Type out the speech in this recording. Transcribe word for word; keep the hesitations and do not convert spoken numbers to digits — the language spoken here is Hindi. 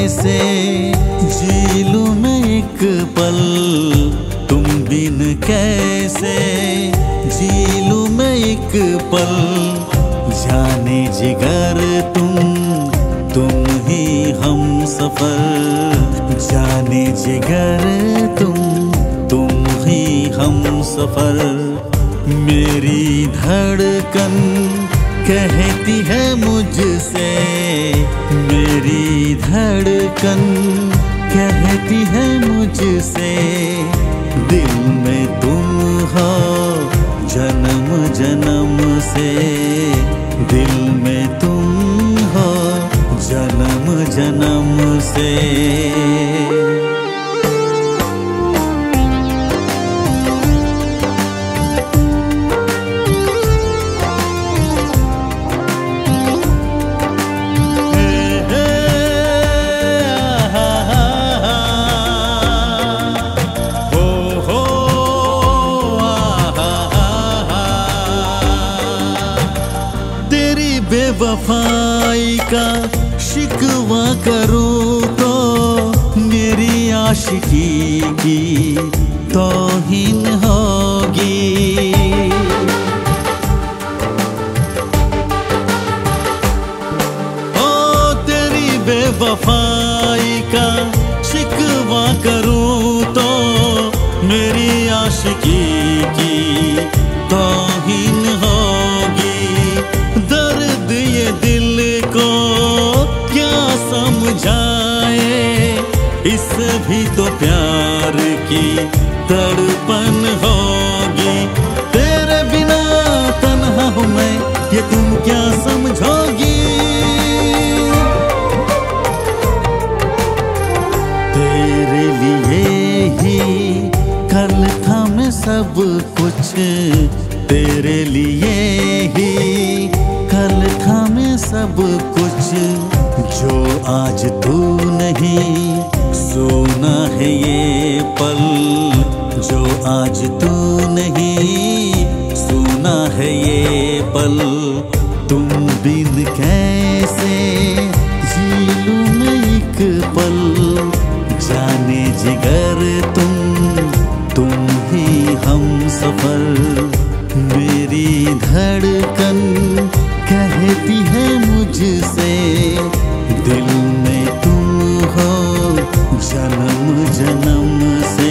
कैसे जी लूं मैं एक पल तुम बिन, कैसे जी लूं मैं एक पल। जाने जिगर तुम तुम ही हम सफर, जाने जिगर तुम तुम ही हम सफर। मेरी धड़कन कहती है मुझसे, मेरी धड़कन कहती है मुझसे, दिल में तुम हो जन्म जन्म से, दिल में तुम हो जन्म जन्म से। बेवफाई का शिकवा करूं तो मेरी आशिकी की तौहीन होगी। ओ तेरी बेवफाई का शिकवा करूं तो मेरी आशिकी की तौहीन होगी। ये दिल को क्या समझाए, इस भी तो प्यार की तड़पन होगी। तेरे बिना तन्हा हूँ मैं, ये तुम क्या समझोगी। तेरे लिए ही कल था मैं सब कुछ, तेरे लिए ही कल था मैं सब कुछ। जो आज तू नहीं सोना है ये पल, जो आज तू नहीं सोना है ये पल। तुम बिन कैसे जी लूं मैं एक पल, जाने जिगर तुम तुम ही हम सफर। मेरी धड़कन कहती है मुझसे, दिल में तुम हो जन्म जन्म से।